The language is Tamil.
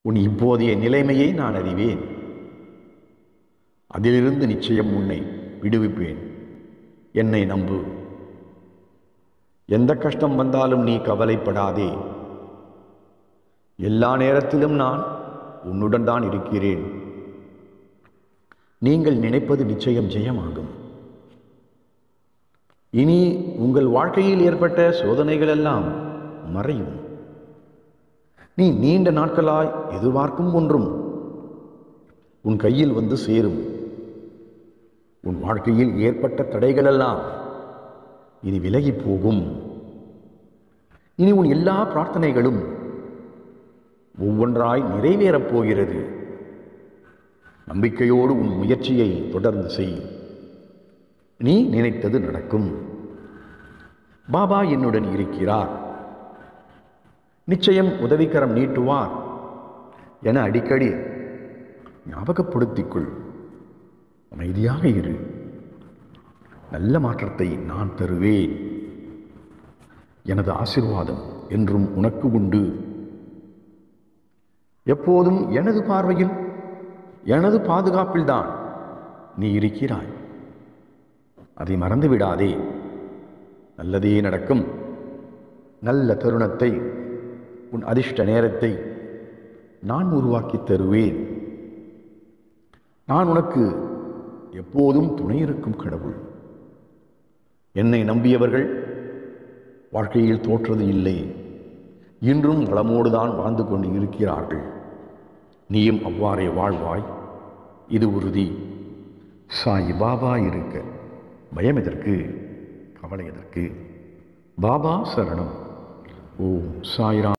உன் இப்போதைய நிலைமையை நான் அறிவேன். அதிலிருந்து நிச்சயம் உன்னை விடுவிப்பேன். என்னை நம்பு. எந்த கஷ்டம் வந்தாலும் நீ கவலைப்படாதே. எல்லா நேரத்திலும் நான் உன்னுடன் தான் இருக்கிறேன். நீங்கள் நினைப்பது நிச்சயம் ஜெயமாகும். இனி உங்கள் வாழ்க்கையில் ஏற்பட்ட சோதனைகள் எல்லாம் மறையும். நீ நீண்ட நாட்களாய் எதிர்பார்க்கும் ஒன்றும் உன் கையில் வந்து சேரும். உன் வாழ்க்கையில் ஏற்பட்ட தடைகள் எல்லாம் இனி விலகி போகும். இனி உன் எல்லா பிரார்த்தனைகளும் ஒவ்வொன்றாய் நிறைவேறப் போகிறது. நம்பிக்கையோடு உன் முயற்சியை தொடர்ந்து செய். நீ நினைத்தது நடக்கும். பாபா என்னுடன் இருக்கிறார். நிச்சயம் உதவிக்கரம் நீட்டுவார் என அடிக்கடி ஞாபகப்படுத்திக்கொள். அமைதியாக இரு. நல்ல மாற்றத்தை நான் தருவேன். எனது ஆசீர்வாதம் என்றும் உனக்கு உண்டு. எப்போதும் எனது பார்வையில், எனது பாதுகாப்பில்தான் நீ இருக்கிறாய். அதை மறந்து விடாதே. நல்லதே நடக்கும். நல்ல தருணத்தை, உன் அதிர்ஷ்ட நேரத்தை நான் உருவாக்கி தருவேன். நான் உனக்கு எப்போதும் துணை இருக்கும் கடவுள். என்னை நம்பியவர்கள் வாழ்க்கையில் தோற்றது இல்லை. இன்றும் வளமோடு தான் வாழ்ந்து கொண்டு இருக்கிறார்கள். நீயும் அவ்வாறே வாழ்வாய். இது உறுதி. சாய் பாபா இருக்க பயம் எதற்கு, கவலை எதற்கு? பாபா சரணம். ஓம் சாய்ராம்.